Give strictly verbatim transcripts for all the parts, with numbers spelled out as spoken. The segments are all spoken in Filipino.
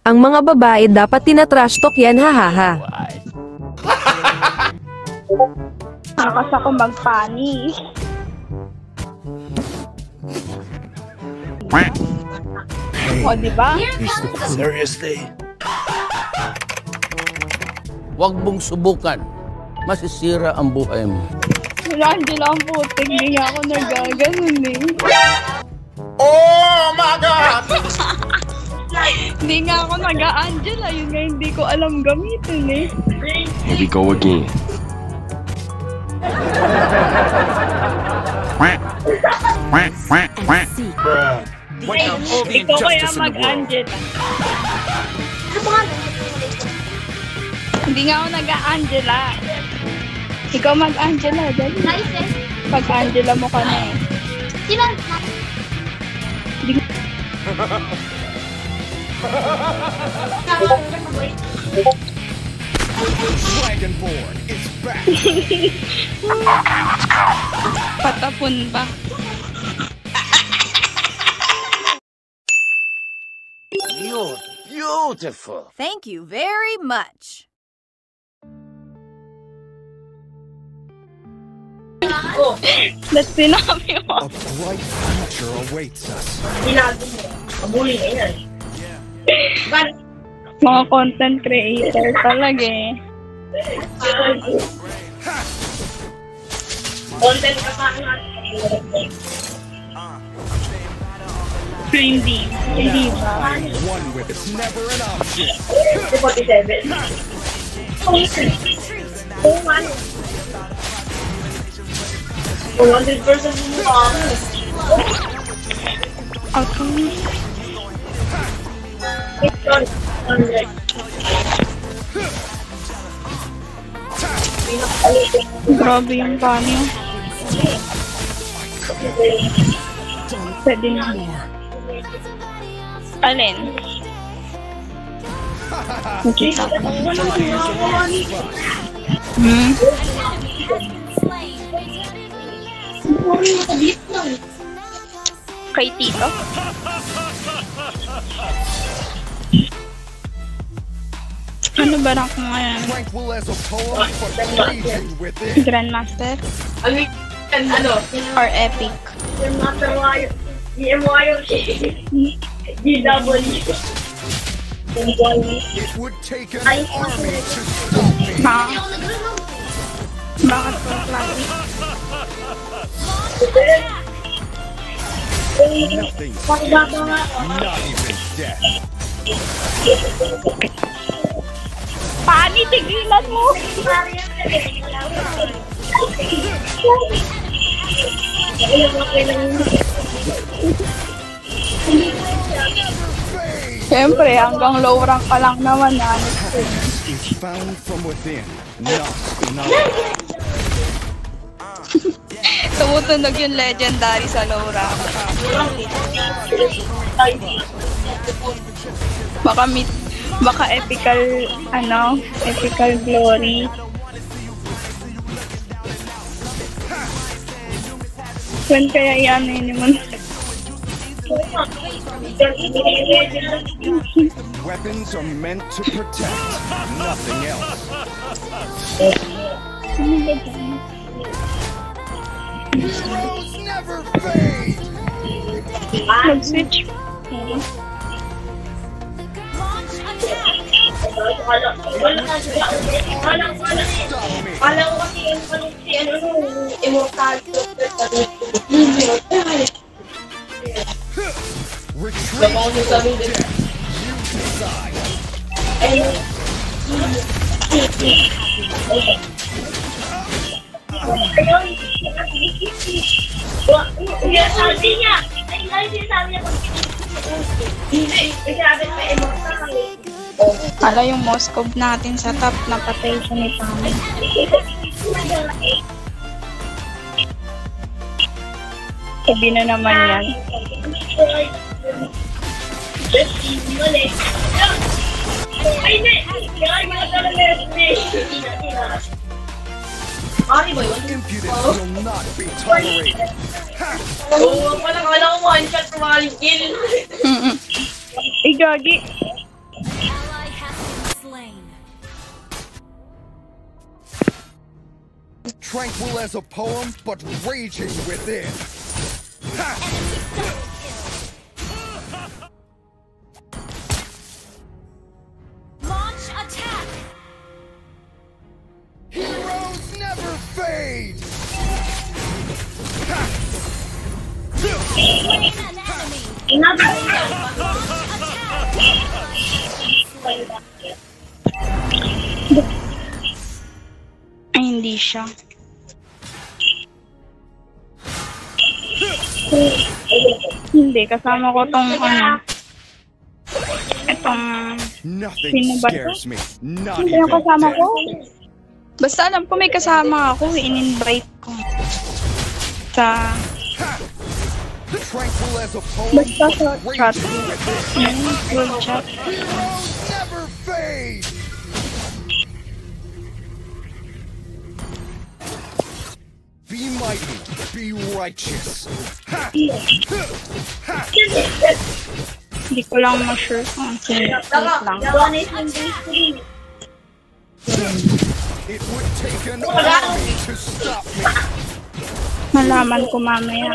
Ang mga babae dapat tinatrash talk yan, hahaha. Nakas ako magpani. O, diba? Seriously? Huwag mong subukan. Masisira ang buhay mo. Angela ang putik. Hindi nga ako nagaganon eh. Oh my God! Hindi nga ako nag-a-Angela. Yun nga hindi ko alam gamitin eh. Here we go again. Ikaw kaya mag-Angela. Hindi nga ako nag-a-Angela. Ikaw mag-Angela. Dali. Pag-Angela mo ka na eh. Sino? Dragonborn is back. Patapon ba? You're beautiful. Thank you very much. Ba't sinabi mo? A bright future awaits us. Mga content creator talaga eh. Content ka pa Hindi. Hindi ba? One with it's never an option. forty-seven. Oh, man. one hundred percent mo ba? Okay. Grabe yung banyo. Pwede na. Alin? Nakita ko. Hmm? Kay Tito? Ano ba rank mo ngayon? Tranquil as a poem, but raging within. Grandmaster? Ano? Or Epic? Grandmaster Wire. D M Wire. D W. It would take an army to stop me. Ha? Bakit ko klase? Nothing's not even death. Pani, tigilan mo! Siyempre, hanggang low rank ka lang naman na. Happiness is found from within, not in others. Tumutunog yung legendary sa low rank. Baka meet, baka epical, ano, epical glory. When kaya yan eh naman? Weapons are meant to protect, nothing else. Heroes never fade! Mag-switch. Kala ko kasi yung si ano nung immortal. Retreat or death, you decide. Ayun, hindi sabi niya. Ay, hindi sabi niya kung hindi. Kasi sabi ko immortal. Kala yung Moscow natin sa top, napatay siya ni Pami. Sabi na naman yan. Ay, hindi! Kaya yung mga talaga Ari ba yun? Impudence will not be tolerated. Oo, wala ka lang one shot tumaling kill. Ay, gagi. Tranquil as a poem, but raging within. Ha! Launch attack. Heroes never fade! Ha! Slain an enemy. Ay, hindi siya. Hindi, kasama ko tong ano. Itong... Nothing Sino ba to? scares me. Not Hindi yung even kasama ko. death. Basta alam ko may kasama ako, in-invite ko. Sa... Tranquil as a poem, Basta sa but chat. raging within. Hmm, good chat. Heroes never fade! Be mighty, be righteous. Ha! Ha! Hindi ko lang ma-sure kung sino. Wait lang. It would take an army to stop me. Malaman ko mamaya.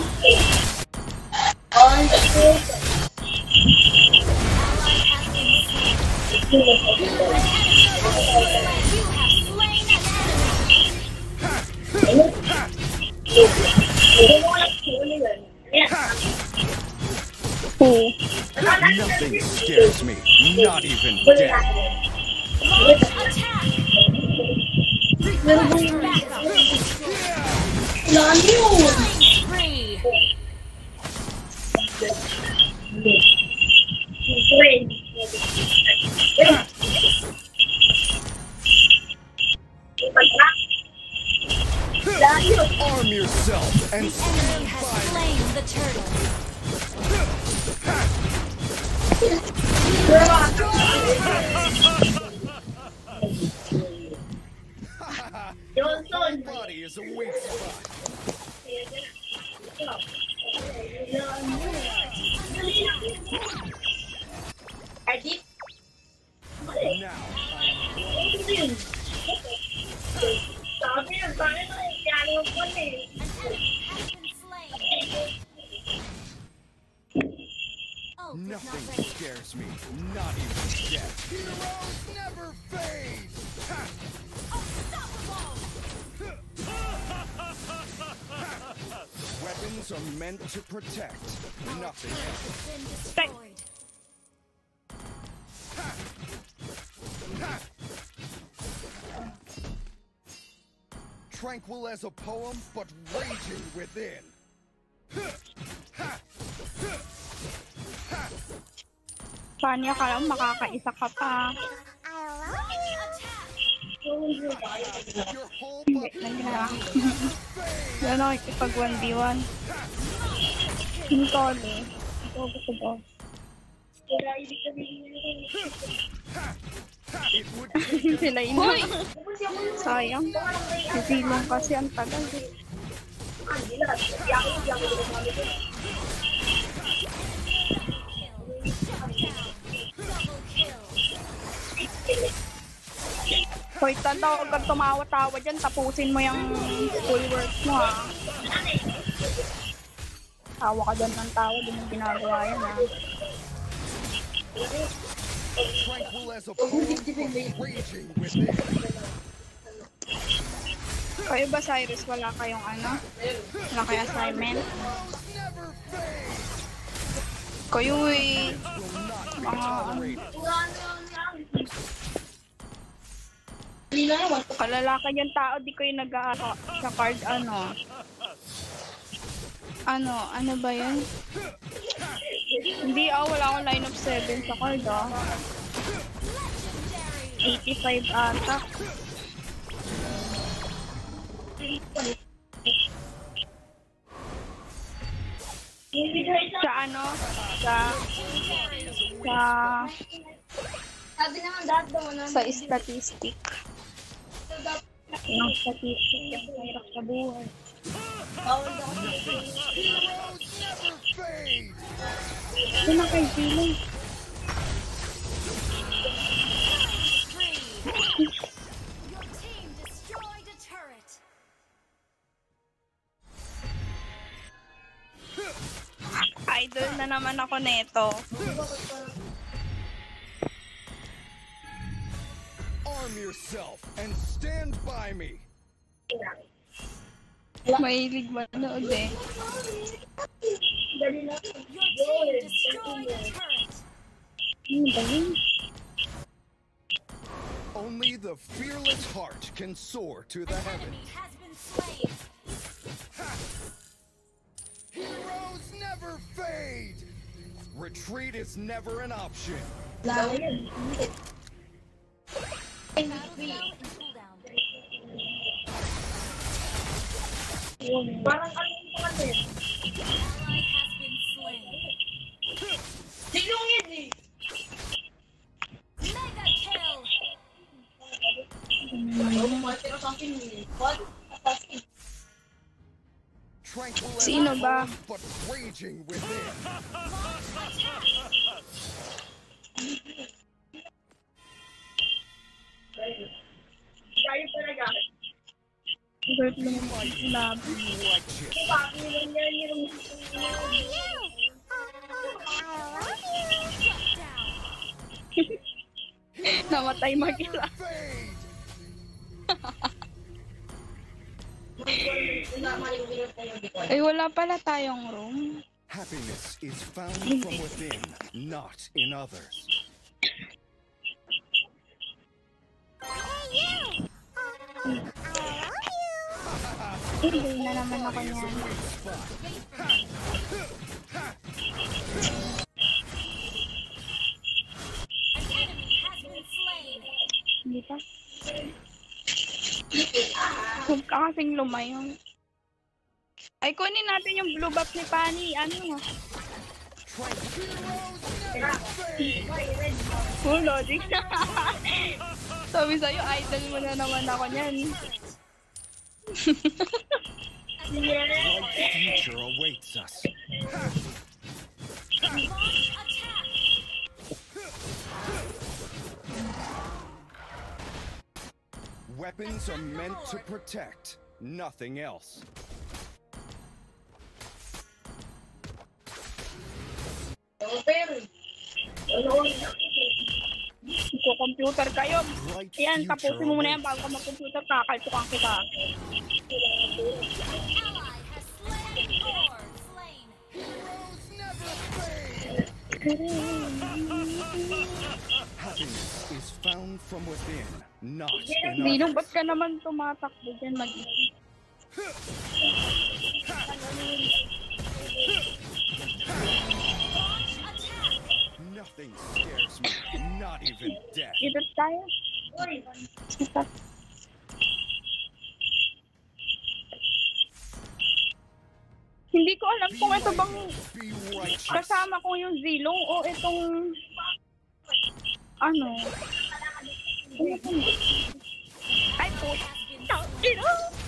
Who? Nothing scares me, not even death. Free. Arm yourself and Enemy has slain the turtle. my body is a weak spot. Now nothing scares me, not even death. Heroes never fade. Ha! Weapons are meant to protect, nothing else. Tranquil as a poem, but raging within. Panya ka lang, makakaisa ka pa. Your whole Hindi, body nangyari. Yan ako, ikipag one v one. Hindi ko ulit. Ito gusto ko. it would take Sila ina. Sayang. Sisilong kasi ang tagal. eh. Hoy, tanda huwag kang tumawa-tawa dyan. Tapusin mo yung schoolwork mo, ha. Tawa ka dyan ng tawa. Di mo ginagawa yan, ha. tranquil as a poem, but raging within. Kayo ba, Cyrus, wala kayong ano? Wala kayong assignment? Never fade. Kayo, eh. Will not be Mga, tolerated. kalalaki yung tao, di kayo nag-aano sa card, ano? Ano, ano ba yan? Hindi, ah, wala akong line of seven sa card, ah. eighty-five ata. Sa ano? Sa... Sa... Sabi naman dad daw na. Sa statistic. Yung statistic yung mahirap sa buhay. Bawal daw. Heroes never fade. Ito na kay Zilong. Your team destroyed a turret. na naman ako neto. Arm yourself and stand by me. Mahilig manood eh. Your team destroyed a turret. Ano ba yun? Only the fearless heart can soar to the Enemy heavens. has been slain. Heroes never fade. Retreat is never an option. Battle's now in cooldown. Parang ano yung mga din. Ally has been slain. Sinong yun eh? Mega kill. Ano mga tira sa akin eh? What? Assassin. Tranquil as Sino a ba? storm, but raging within. Kaya talaga. Hurt mo naman yung labi. Righteous. Bakit yun yan yung... Namatay mag-isa. Fade. Ay, wala pala tayong room. Happiness is found from within, not in others. Hindi na naman ako Body is a niyan. weak spot. An enemy has been slain. Hindi pa. Huwag ka kasing lumayon. Ay, kunin natin yung blue buff ni Pani. Ano? Heroes never fade. Full logic. Sabi sa'yo, idol mo na naman ako niyan. Bright future awaits us. Launch attack. Weapons are meant to protect, nothing else. Computer kayo. Bright Yan, future tapusin mo muna yan awaits bago ka mag-computer. Kakaltukan kita. Ally has slain or slain. Heroes never fade. Happiness is found from within, not in Ninong, ba't others. ka naman tumatakbo dyan mag-isip? Launch attack. Nothing scares me, not even death. Dito tayo. Ito. Hindi ko alam kung ito bang Be righteous. kasama ko yung zilong o itong ano. Ano to? Ay, puta. Ino!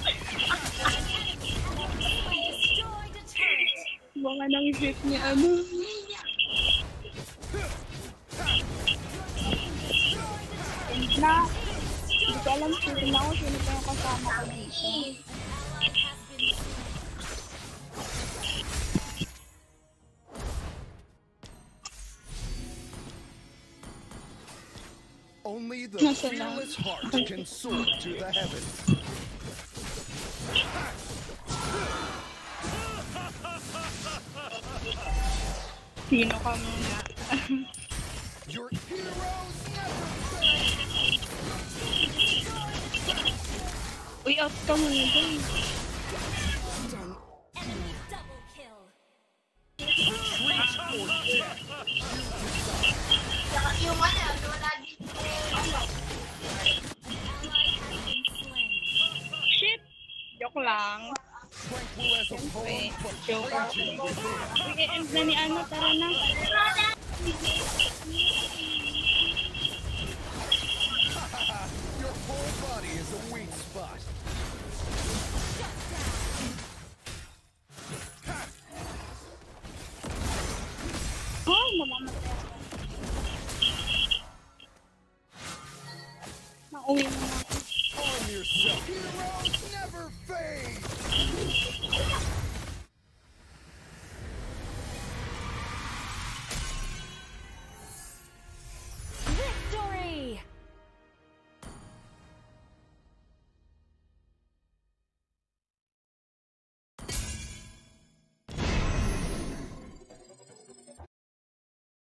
Destroyed a turret. Mga nang isip niya, ano. Na, hindi ko alam sino na ako, sino pa yung kasama ko dito. Ally has been slain. Only the Nasa lang. fearless heart can soar to the heavens. Sino ka muna? Your heroes never fade. Uy, out ka muna dun. Enemy double kill. Retreat or death. Saka yung ano, yung lagi. Ally has been slain. Shit! Joke lang. Tranquil as a Wait, poem, but joke lang. raging within. Uy, e-end na ni ano, tara na. Your whole body is a weak spot. Ay, mamamatay ako. Nauwi na ako. Arm yourself. Heroes never fade.